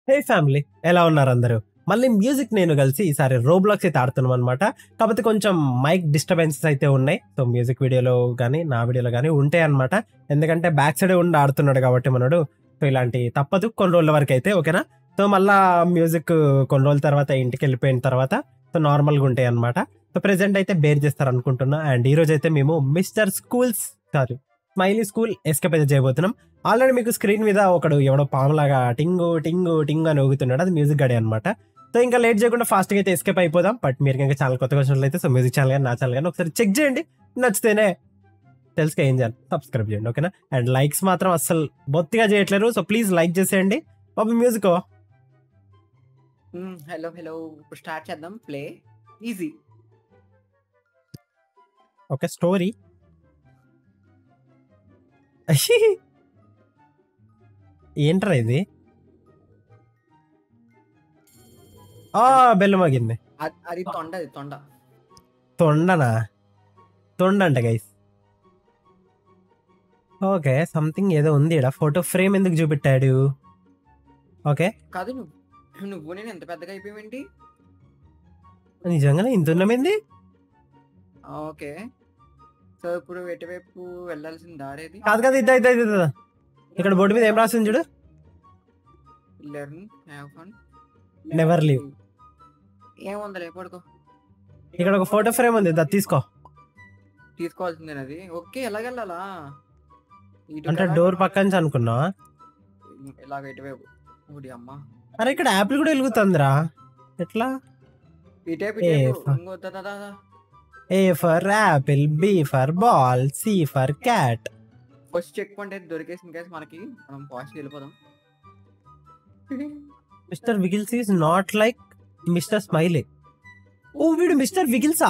హే family, ఎలా ఉన్నారు అందరూ? మళ్ళీ మ్యూజిక్ నేను కలిసి ఈసారి రోబ్లాక్స్ అయితే ఆడుతున్నాం అనమాట. కాకపోతే కొంచెం మైక్ డిస్టర్బెన్సెస్ అయితే ఉన్నాయి. సో మ్యూజిక్ వీడియోలో కానీ నా వీడియోలో కానీ ఉంటాయి అనమాట. ఎందుకంటే బ్యాక్ సైడ్ ఉండి ఆడుతున్నాడు కాబట్టి మనడు. సో ఇలాంటి తప్పదు కొన్ని రోజుల వరకు అయితే, ఓకేనా? సో మళ్ళా మ్యూజిక్ కొన్ని రోజుల తర్వాత ఇంటికి వెళ్ళిపోయిన తర్వాత సో నార్మల్గా ఉంటాయి అనమాట. సో ప్రెసెంట్ అయితే బేర్ చేస్తారు అనుకుంటున్నా. అండ్ ఈ రోజు అయితే మేము మిస్టర్ స్మైలీ స్కూల్ ఎస్కేప్ అయితే చేయబోతున్నాం. ఆల్రెడీ మీకు స్క్రీన్ మీద ఒకడు ఎవడో పాములాగా టింగు టింగు టింగు అని ఊగుతున్నాడు, అది మ్యూజిక్ గడే అనమాట. సో ఇంకా లేట్ చేయకుండా ఫాస్ట్గా అయితే ఎస్కేప్ అయిపోదాం. బట్ మీరు ఇంకా ఛానల్ కొత్తగా వచ్చినట్లయితే సో మ్యూజిక్ ఛానల్ కానీ నా ఛానల్ కానీ ఒకసారి చెక్ చేయండి. నచ్చితేనే తెలుసుగా ఏం చేయాలి, సబ్స్క్రైబ్ చేయండి, ఓకేనా? అండ్ లైక్స్ మాత్రం అస్సలు బొత్తిగా చేయట్లేరు. సో ప్లీజ్ లైక్ చేసేయండి. బాబు మ్యూజిక్ హలో హలో ఇప్పుడు స్టార్ట్ చేద్దాం. Play easy. ఓకే, స్టోరీ ఏంట్రా ఇది? బెల్లు మగింది. అది తొండ, అది తొండ. తొండనా? తొండంట గైస్. ఓకే, సంథింగ్ ఏదో ఉంది ఇక్కడ. ఫోటో ఫ్రేమ్ ఎందుకు చూపెట్టాడు? ఓకే, కాదు నువ్వు నేను ఎంత పెద్దగా అయిపోయావేంటి? నిజంగానే ఇంత ఉన్నమైంది. ఓకే, సో ఇప్పుడు ఎటువైపు వెళ్ళాల్సిన దారేది? కాదు కాదు, ఇద్దా ఇక్కడ బోర్డు మీద ఏం రాసింది చూడు. Learn, have fun, never leave. ఏముందలే, పడుకో. ఇక్కడ ఒక ఫోటో ఫ్రేమ్ ఉంది, అది తీసుకో. తీసుకోవాల్సిందే అది. ఓకే, ఎలాగెళ్ళాలా? అంటే డోర్ పక్క నుంచి అనుకున్నా. ఇలాగ ఇటువైపు. ఓడి అమ్మ, అరే ఇక్కడ యాపిల్ కూడా వెలుగుతుందిరా, ఎట్లా? ఇటేపు A for apple, B for ball, C for cat. First checkpoint అయితే దొరికేసిన కేసు మనకి, మనం ఫాస్ట్ వెళ్ళిపోదాం. Mr Wiggles is not like Mr Smiley. ఓ వీడు మిస్టర్ విగిల్సా?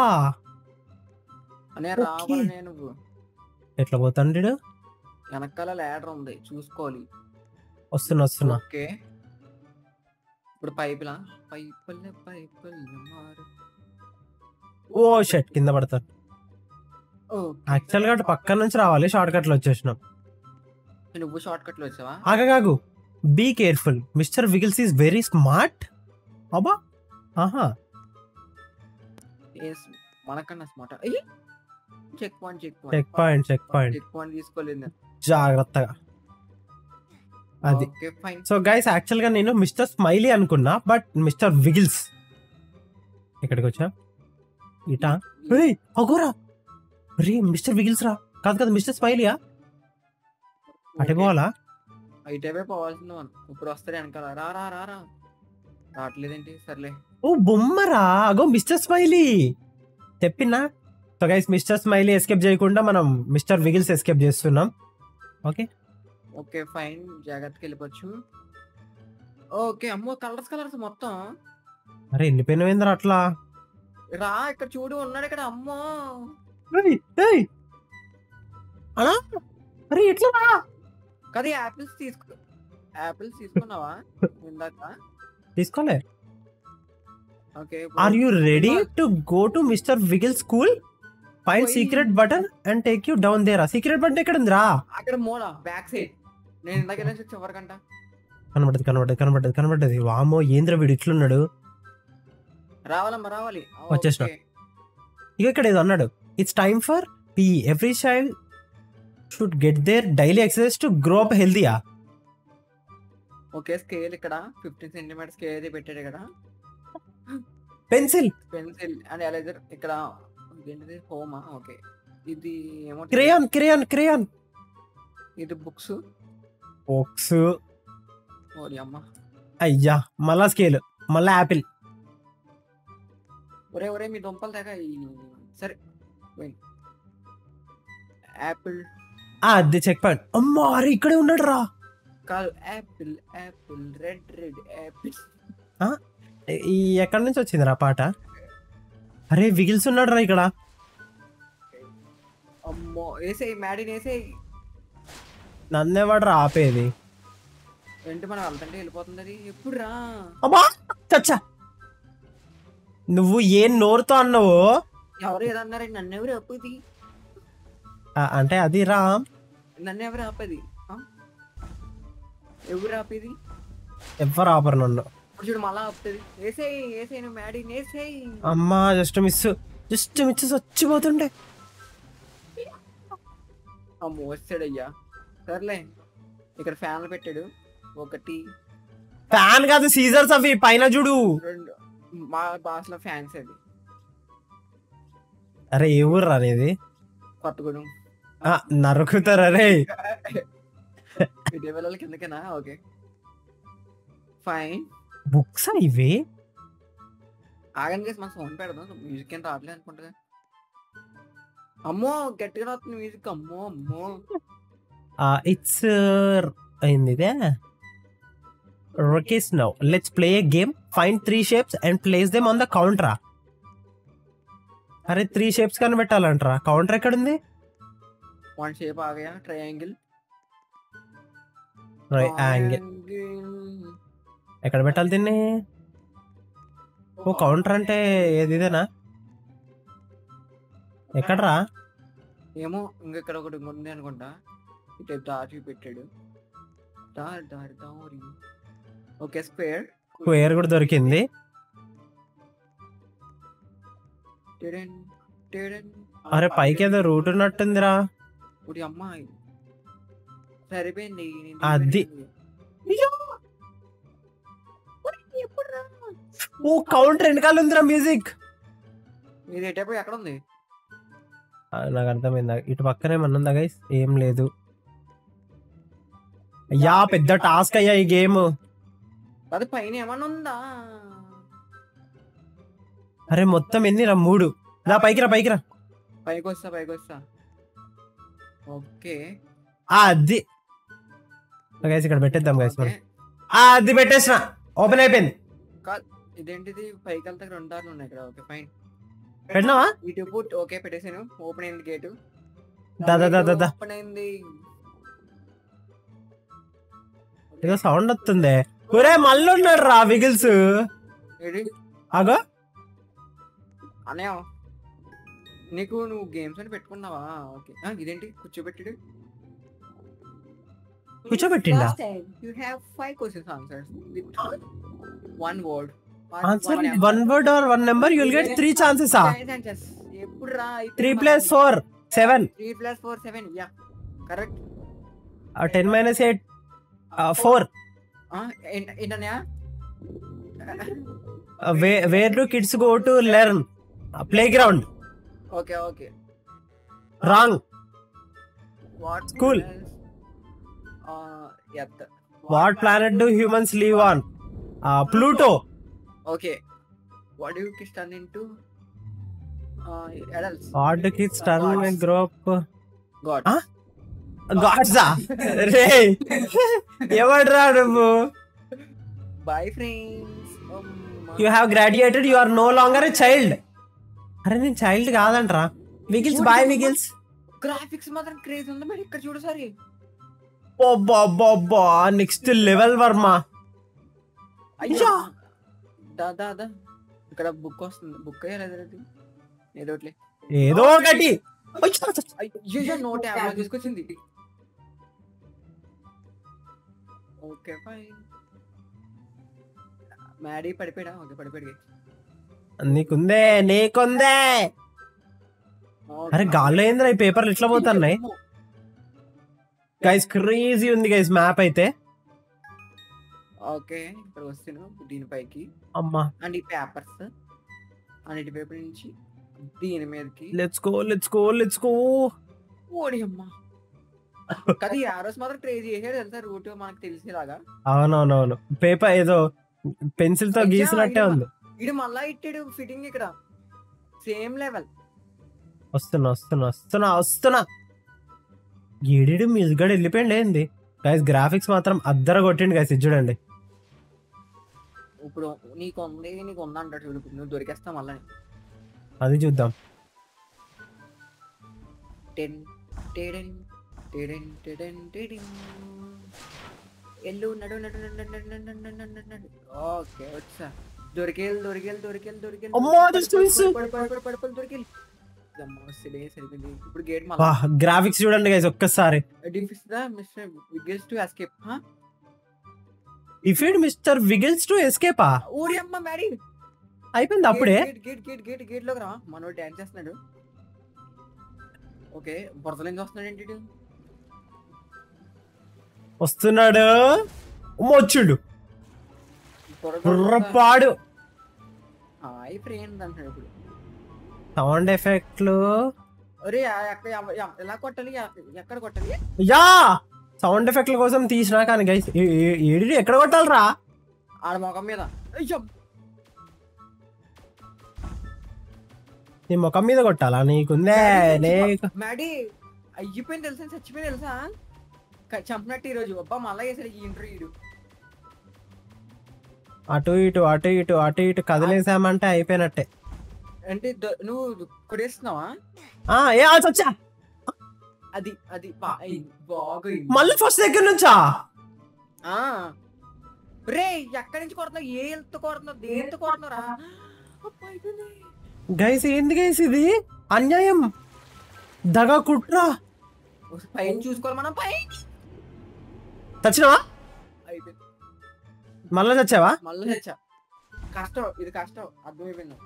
అనే రావాలనే నువ్వు ఎట్లా పోతాడు? వెనకాల ల్యాడర్ ఉంది, చూసుకోవాలి. వస్తున్నా. ఓకే, ఇప్పుడు పైపులా పైపుల్ మారు. ఓ షట్, కింద పడతాను. యాక్చువల్ గా పక్కన నుంచి రావాలి, షార్ట్ కట్ లో వచ్చేసినాం. నువ్వు షార్ట్ కట్ లో వచ్చావా? ఆగాగు, be careful, Mr Wiggles is very smart. అబ్బా, ఆహా, మనకన్నా స్మార్ట్. చెక్ పాయింట్ తీసుకోలేదు జాగ్రత్తగా. అది సో గైస్, యాక్చువల్ గా నేను మిస్టర్ స్మైలీ అనుకున్నా, బట్ మిస్టర్ విగిల్స్. ఇక్కడికి వచ్చా ఇటా. అగోరా, రే మిస్టర్ విగిల్స్ రా. కాదు మిస్టర్ స్మైలీయా? అటే పోవాలా? అయిటేవే పోవాల్సింది మనం. ఇప్పుడు వస్తారే వెనకాల. రా రా రా రా రావట్లేదేంటి? సర్లే. ఓ బొమ్మరా, అగో మిస్టర్ స్మైలీ చెప్పినా. So guys, Mr Smiley escape చేయకుండా మనం మిస్టర్ విగిల్స్ ఎస్కేప్ చేస్తున్నాం. ఓకే ఓకే ఫైన్, జాగ్రత్తగా వెళ్ళిపోవచ్చు. ఓకే, అమ్మో కలర్స్ మొత్తం. అరే వెళ్ళిపోయినవేంద్ర అట్లా? రా ఇక్కడ చూడు, ఉన్నాడు ఇక్కడ. అమ్మో అలా, అరే ఎట్లా? కదా యాపిల్స్ తీసుకున్నావా ఇందాక? తీసుకోలే. Okay, are you ready to go to Mr Wiggle school? Find secret button and take you down there. Secret button ఎక్కడ ఉందిరా? అక్కడ మోడా బ్యాక్ సైడ్. నేను ఇందాక వెళ్ళి చివరికంట కనబడ్డది. వామో ఏంద్ర వీడు ఇట్లున్నాడు. రావాలి. వచ్చేసిన. ఇక ఇక్కడ ఏదో అన్నాడు, it's time for P. Every child should get their daily exercise to grow up హెల్దీయా. ఓకే, స్కేల్ ఇక్కడ 15 సెంటీమీటర్ స్కేల్ అయితే పెట్టాడు ఇక్కడ. పెన్సిల్ అండ్ ఎరేజర్ ఇక్కడ. ఏంటిది? హోమా? ఓకే, ఇది ఏమో క్రేయాన్. ఇది బుక్స్. ఓడి అమ్మ, అయ్యా, మళ్ళా స్కేల్, మళ్ళా యాపిల్. ఒరే మీ దుంపలు తెగ. సరే యాపిల్. అది చెక్ పాయింట్. అమ్మా, అరే ఇక్కడే ఉన్నాడు రా. కాదు, యాపిల్ రెడ్ యాపిల్. ఈ ఎక్కడి నుంచి వచ్చింది రా పాట? అరే విగిల్స్ ఉన్నాడు రా ఇక్కడ. అమ్మో, వేసేయి మ్యాడీని, వేసేయి. నన్నేవాడు రా ఆపేది? ఏంటి మనం వెళ్తుంటే వెళ్ళిపోతుంది అది. ఎప్పుడు రా? అబ్బా చచ్చా, నువ్వు ఏం నోరుతో అన్నావు? ఎవరు ఏదన్నారండి? నన్ను ఎవరు ఆపేది? అంటే అది రా, నన్ను ఎవరు ఆపేది? ఎవరు ఆపేది? ఎవరు ఆపరు నన్ను. ఇప్పుడు చూడు మళ్ళా ఆపుతుంది. వేసేయి వేసేయి నువ్వు మ్యాడీ వేసేయి. అమ్మా జస్ట్ మిస్ చచ్చిపోతుండే. అమ్మో వచ్చాడు అయ్యా. సర్లే ఇక్కడ ఫ్యాన్లు పెట్టాడు. ఒకటి ఫ్యాన్ కాదు సీజర్స్ అవి పైన చూడు. రెండు మా భాషలో ఫ్యాన్స్ అవి. అరే ఏ ఊరు అనేది కొత్తగూడెం. నరుకుతారు అరే. ఇటీవల కిందకేనా? Okay fine. బుక్స్ ఇవి ఆగండి గైస్, మన సౌండ్ పెడదాం. మ్యూజిక్ ఏం రావట్లేదు అనుకుంటా. అమ్మో గట్టిగా వస్తుంది మ్యూజిక్. అమ్మో అమ్మో. ఇట్స్ అయింది ఇదే. Rookies now. Let's play a game. Find 3 shapes and place them on the counter. అరే 3 shapes కనిపెట్టాలంటరా. కౌంటర్ ఎక్కడుంది? వన్ షేప్ ఆగయా. ట్రయాంగిల్. ఎక్కడ పెట్టాలి దీన్ని? ఓ కౌంటర్ అంటే ఏది ఇదేనా? ఎక్కడరా? ఏమో ఇంకెక్కడ ఒకటి ఉంది అనుకుంటా. ఇటు దాచి పెట్టాడు. దారి ఓకే స్క్వేర్. స్క్వేర్ కూడా దొరికింది. అరే పైకి ఏదో రూట్ ఉన్నట్టుందిరా. ఇప్పుడు అమ్మాయి సరిపోయింది. అది ఓ కౌంటర్ వెనకాల ఉందిరా మ్యూజిక్. ఇది ఎటైపోయి ఎక్కడ ఉంది? నాకు అర్థమైందా. ఇటు పక్కనే ఏమన్నా గైస్? ఏం లేదు. అయ్యా పెద్ద టాస్క్ అయ్యా ఈ గేమ్. అది పైన ఏమన్నా ఉందా? అరే మొత్తం ఎన్నిరా? 3. రా పైకి రా పైకి రా. పైకి వస్తా. ఓకే అది గైస్ ఇక్కడ పెట్టేద్దాం గైస్ మనం. అది పెట్టేసిన. ఓపెన్ అయిపోయింది. ఇదేంటిది? పైకి వెళ్తే 2 దారులు ఉన్నాయి ఇక్కడ. Okay fine. పెట్టినావా? ఇటు పుట్. ఓకే పెట్టేసాను. ఓపెన్ అయింది గేటు. దాదా ఓపెన్ అయింది. ఏదో సౌండ్ వస్తుంది. ఒరే మళ్ళీ ఉన్నాడు రా విగిల్స్. అగో అనే నువ్వు గేమ్స్ అని పెట్టుకున్నావా? ఓకే ఇదేంటి కూర్చోబెట్టాడు? కూర్చోబెట్టిండా? You have 5 questions answers with 1 word. Answer 1 word or 1 number, you will get 3 chances. ఎప్పుడు రా? 3 + 4 7. 3 + 4 7. Yeah correct. 10 - 8 4. ఏంటన్నయ్య? Where do kids go to learn? Playground. Okay. Wrong. What School. Earth. What planet do humans live on? Pluto. Okay. What do kids turn into? Adults. What do kids turn when they grow up? God. Gods. రే ఎవడ్రా నువ్వు? Bye friends. You have graduated. You are no longer a child. అరే నేను child కాదంట్రా. Wiggles boy Wiggles. Graphics మాత్రం craze ఉంది మరి. ఇక్కడ చూడు సరి. అబ్బా నెక్స్ట్ లెవెల్ వర్మ. అయ్యా దా ఇక్కడ బుక్ వస్తుంది. బుక్ అయ్యలేదు ఏదో ఒకటి. అయ్యో నోట్ యాప్ తీసుకొచ్చింది. Okay fine. మ్యాడీ పడిపోయాడా? ఓకే పడిపోయాడు. నీకుందే. అరే గాల్లో ఏంద్రా ఈ పేపర్లు ఇట్లా పోతున్నాయి గైస్. క్రేజీ ఉంది గైస్ మ్యాప్ అయితే. ఓకే ఇక్కడ వస్తాను దీనిపైకి. అమ్మా అండ్ ఈ పేపర్స్ అన్నిటి పేపర్ నుంచి దీని మీదకి. Let's go. ఓడి అమ్మా. అది ఆ రోజు మాత్రం క్రేజీ చేసాడు తెలుసా రూట్ మనకు తెలిసేలాగా. అవునవునవును. పేపర్ ఏదో పెన్సిల్ తో గీసినట్టే ఉంది. ఇది మళ్ళా ఇట్టాడు ఫిట్టింగ్ ఇక్కడ సేమ్ లెవెల్. వస్తున్నా. ఏడేడు మ్యూజిక్ గడ్ వెళ్ళిపోయింది ఏంది గైస్. గ్రాఫిక్స్ మాత్రం అద్దర కొట్టిండు గైస్. ఇది చూడండి. ఇప్పుడు నీకు ఉందంటాడు చూడు. నువ్వు దొరికేస్తా మళ్ళీ. అది చూద్దాం. ఎల్లు నడు. ఓకే వచ్చా. దొరికేలు. ఇప్పుడు గేట్ గ్రాఫిక్స్ చూడండి గైస్ ఒక్కసారి. If it mister Wiggles to ఎస్కేపా ఊరి అమ్మ మ్యాడీ అయిపోయింది అప్పుడే. గేట్ లోకి రా మనోడు డాన్స్ చేస్తున్నాడు. ఓకే బురదలో నుంచి వస్తున్నాడు ఏంటి వస్తున్నాడు. వచ్చిండు పాడు. హాయ్ ఫ్రెండ్ అంటున్నాడు ఇప్పుడు. సౌండ్ ఎఫెక్ట్లు ఒరే ఎలా కొట్టాలి ఎక్కడ కొట్టాలి? యా సౌండ్ ఎఫెక్ట్ల కోసం తీసినా కానీ గైస్ ఏడి ఎక్కడ కొట్టాలరా? ఆడ ముఖం మీద. నీ ముఖం మీద కొట్టాలా? నీకుందే మ్యాడీ అయిపోయింది తెలుసా, చచ్చిపోయింది తెలుసా, చంపినట్టు ఈరోజు. అబ్బా మళ్ళా చేశాడు ఈ ఇంటర్వ్యూ. అటు ఇటు అటు ఇటు అటు ఇటు కదిలేసామంటే అయిపోయినట్టే. అంటే నువ్వు కొడేస్తున్నావా? వచ్చా అది అది బాగా మళ్ళీ ఫస్ట్ దగ్గర నుంచా? రే ఎక్కడి నుంచి కొడుతున్నావు? ఏ హెల్త్ కొడుతున్నావు? దేంతో కొడుతున్నారా? గైస్ ఏంది గైస్ ఇది అన్యాయం, దగా కుట్రా. పైన చూసుకోవాలి మనం. పైన చచ్చినావా? అయిపోయింది. మళ్ళా చచ్చావా? మళ్ళీ చచ్చా. కష్టం ఇది, కష్టం అర్థమైపోయింది.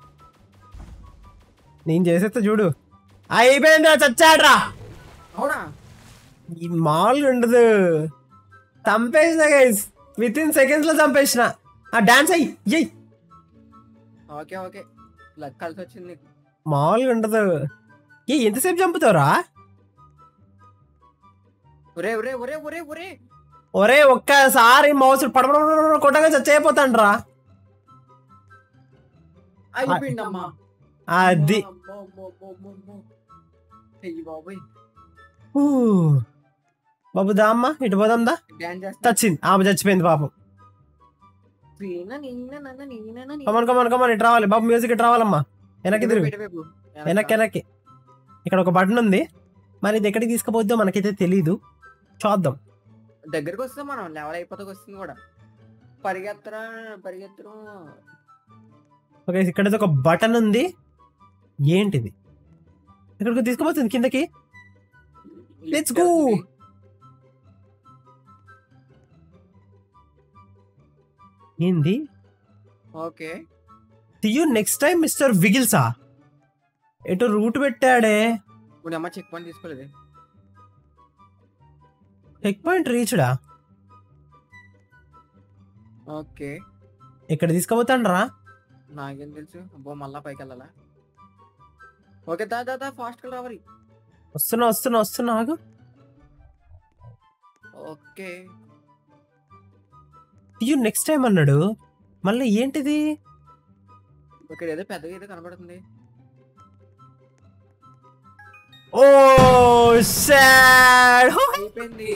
నేను చేసేస్తా చూడు. అయిపోయిందా? చచ్చాడ్రా. అవునా? ఈ మామూలుగా ఉండదు. చంపేసిన గైస్, విత్ ఇన్ సెకండ్స్ లో చంపేసిన. డాన్స్ అయ్యి. ఓకే ఓకే లక్ కలిసి వచ్చింది నీకు. మామూలుగా ఉండదు. ఎంతసేపు చంపుతావురా? ఒరే ఒరే ఒరే ఒరే ఒరే ఒరే ఒక్కసారి మౌస్ పడపడ కొట్టగా చచ్చిపోతాను రా. అయిపోయిందమ్మా. అది బాబు దా అమ్మా, ఇటు పోదాందా. చచ్చింది ఆమె, చచ్చిపోయింది పాపం. కమన్ కమన్ కమన్ ఇటు రావాలి బాబు, మ్యూజిక్ ఇటు రావాలమ్మా. వెనక్కి తిరుగు, వెనక్కి. ఇక్కడ ఒక బటన్ ఉంది, మరి ఇది ఎక్కడికి తీసుకుపోద్దో మనకైతే తెలీదు, చూద్దాం. దగ్గరకు వస్తాం మనం, లెవెల్ అయిపోతాకి వస్తుంది కూడా. పరిగెత్తరా. ఓకే ఇక్కడ ఒక బటన్ ఉంది, ఏంటిది? ఇక్కడికి తీసుకుపోతుంది కిందకి. Let's go. ఏంది? ఓకే తీయు నెక్స్ట్ టైం మిస్టర్ విగిల్సా? ఎటు రూట్ పెట్టాడే. ఇప్పుడు అమ్మ చెక్ పాయింట్ తీసుకోలేదు. చెక్ పాయింట్ రీచ్డా? ఓకే ఇక్కడ తీసుకుపోతాండ్రా. నాకేం తెలుసు. అబ్బో మళ్ళా పైకి వెళ్ళాలా? ఓకే దా ఫాస్ట్ గా రావాలి. వస్తున్నా ఆగు. ఓకే తీయు నెక్స్ట్ టైం అన్నాడు, మళ్ళీ ఏంటిది? ఇక్కడ ఏదో పెద్దగా ఏదో కనబడుతుంది. Oh sad. అయిపోయింది.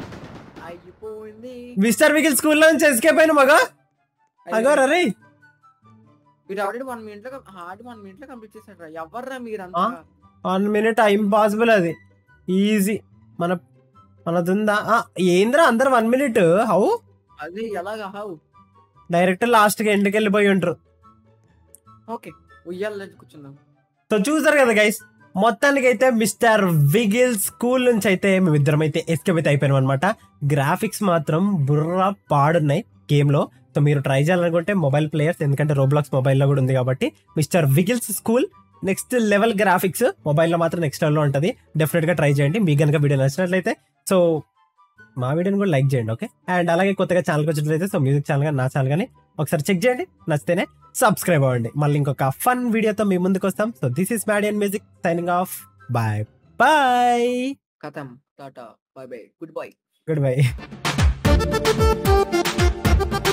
మిస్టర్ విగిల్ స్కూల్లో నుంచి ఎస్కేప్ అయిన మగ అగోరా రే. మీరు ఆల్రెడీ 1 minute లో హార్డ్ 1 minute లో కంప్లీట్ చేశారు. ఎవర్రా మీరంతా? 1 minute ఇంపాసిబుల్, అది ఈజీ. మనదుందా? ఏంద్రా అందరు 1 minute? హౌ? అది ఎలాగా? హౌ? డైరెక్ట్ లాస్ట్ కి ఎండ్కి వెళ్ళిపోయి ఉంటారు. ఓకే ఉయ్యాల కూర్చుందాం. సో చూసారు కదా గైస్, మొత్తానికి అయితే మిస్టర్ విగిల్ స్కూల్ నుంచి అయితే మేమిద్దరం అయితే ఎస్కేప్ అయితే అయిపోయాం అనమాట. గ్రాఫిక్స్ మాత్రం బుర్ర పాడున్నాయి గేమ్ లో. సో మీరు ట్రై చేయాలనుకుంటే మొబైల్ ప్లేయర్స్, ఎందుకంటే రోబ్లాక్స్ మొబైల్లో కూడా ఉంది కాబట్టి, mister Wiggles school next level graphics మొబైల్లో మాత్రం నెక్స్ట్ లెవెల్లో ఉంటుంది. డెఫినెట్ గా ట్రై చేయండి. మీకు కనుక వీడియో నచ్చినట్లయితే సో మా వీడియోని కూడా లైక్ చేయండి. ఓకే, అండ్ అలాగే కొత్తగా ఛానల్కి వచ్చినట్లయితే సో మ్యూజిక్ ఛానల్ కానీ నా ఛానల్ కానీ ఒకసారి చెక్ చేయండి, నచ్చితేనే సబ్స్క్రైబ్ అవ్వండి. మళ్ళీ ఇంకొక ఫన్ వీడియోతో మీ ముందుకు వస్తాం. So this is Madian music signing off. Bye bye. కథం tata bye bye goodbye. Good bye.